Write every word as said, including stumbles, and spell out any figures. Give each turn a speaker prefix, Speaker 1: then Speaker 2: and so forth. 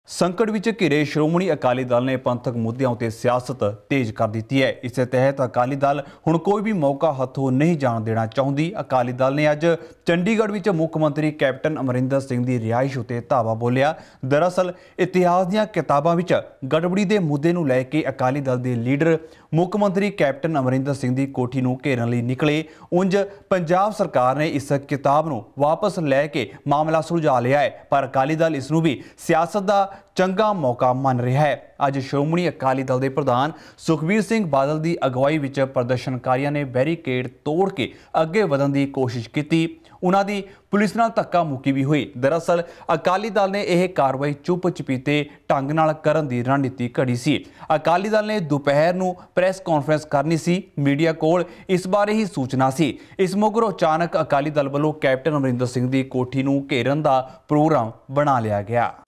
Speaker 1: संकट विच घिरे श्रोमणी अकाली दल ने पंथक मुद्दों उत्ते सियासत तेज कर दी है। इस तहत अकाली दल हुण कोई भी मौका हथों नहीं जाण देना चाहुंदी। अकाली दल ने अज चंडीगढ़ विच मुख मंत्री कैप्टन अमरिंदर सिंह की रिहाइश उत्ते धावा बोलिया। दरअसल इतिहास दीआं किताबां विच गड़बड़ी के मुद्दे नूं लै के अकाली दल के लीडर मुख मंत्री कैप्टन अमरिंदर सिंह की कोठी नूं घेरन लई निकले। उंज पंजाब सरकार ने इस किताब नूं वापस लैके मामला सुलझा लिया है, पर अकाली दल इस नूं भी सियासत दा चंगा मौका मन रहा है। अज श्रोमणी अकाली दल के प्रधान सुखबीर सिंह बादल की अगवाई विच प्रदर्शनकारियों ने बैरीकेड तोड़ के अगे वधन की कोशिश की। उन्हां दी पुलिस नाल धक्का मुक्की भी हुई। दरअसल अकाली दल ने यह कार्रवाई चुप चपीते ढंग नाल करन दी रणनीति घड़ी सी। अकाली दल ने दोपहर नूं प्रेस कॉन्फ्रेंस करनी सी, मीडिया कोल इस बारे ही सूचना सी। इस मगरों अचानक अकाली दल वालों कैप्टन अमरिंदर सिंह की कोठी नूं घेरन दा प्रोग्राम बना लिया गया।